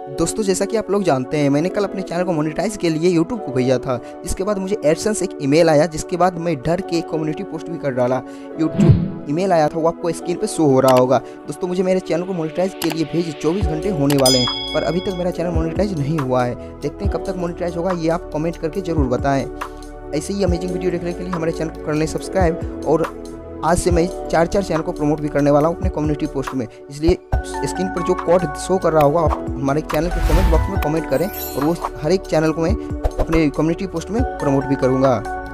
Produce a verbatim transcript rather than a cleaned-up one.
दोस्तों जैसा कि आप लोग जानते हैं, मैंने कल अपने चैनल को मोनेटाइज के लिए यूट्यूब को भेजा था, जिसके बाद मुझे एडसेंस एक ईमेल आया, जिसके बाद मैं डर के कम्युनिटी पोस्ट भी कर डाला। यूट्यूब ईमेल आया था, वो आपको स्क्रीन पे शो हो रहा होगा। दोस्तों मुझे मेरे चैनल को मोनेटाइज के लिए भेज चौबीस घंटे होने वाले हैं, पर अभी तक मेरा चैनल मोनेटाइज नहीं हुआ है। देखते हैं कब तक मोनेटाइज होगा, ये आप कमेंट करके ज़रूर बताएं। ऐसे ही अमेजिंग वीडियो देखने के लिए हमारे चैनल को कर लें सब्सक्राइब। और आज से मैं चार चार चैनल को प्रमोट भी करने वाला हूँ अपने कम्युनिटी पोस्ट में, इसलिए स्क्रीन पर जो कोड शो कर रहा होगा आप हमारे चैनल के कमेंट बॉक्स में कमेंट करें, और वो हर एक चैनल को मैं अपने कम्युनिटी पोस्ट में प्रमोट भी करूँगा।